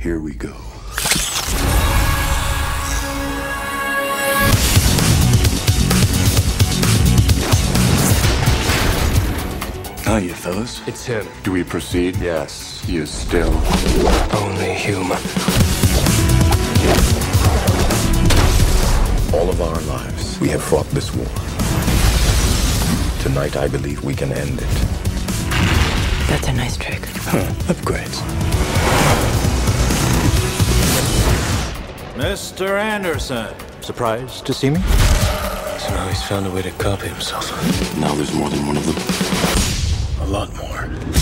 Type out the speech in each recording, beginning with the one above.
Here we go. How you, fellas? It's him. Do we proceed? Yes. He is still Only human. All of our lives, we have fought this war. Tonight, I believe we can end it. That's a nice trick. upgrades. Mr. Anderson. Surprised to see me? So now he's found a way to copy himself. Now there's more than one of them. A lot more.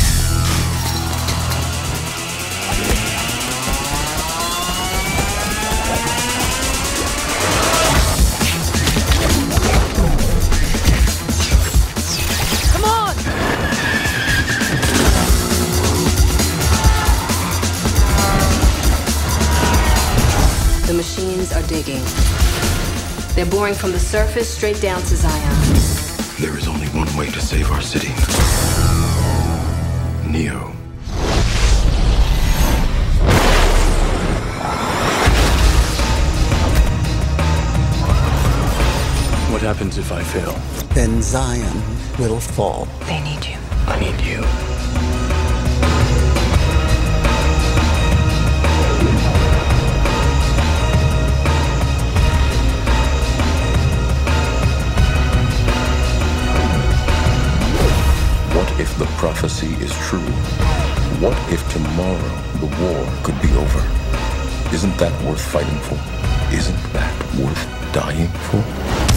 Come on! The machines are digging. They're boring from the surface straight down to Zion. There is only one way to save our city. Neo. What happens if I fail? Then Zion will fall. They need you. I need you. What if the prophecy is true? What if tomorrow the war could be over? Isn't that worth fighting for? Isn't that worth dying for?